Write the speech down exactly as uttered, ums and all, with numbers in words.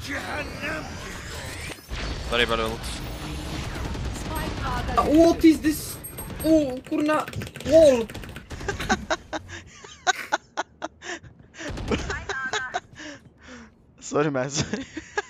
Sorry about ult. What is this? Oh, kurna wall. Sorry man, sorry.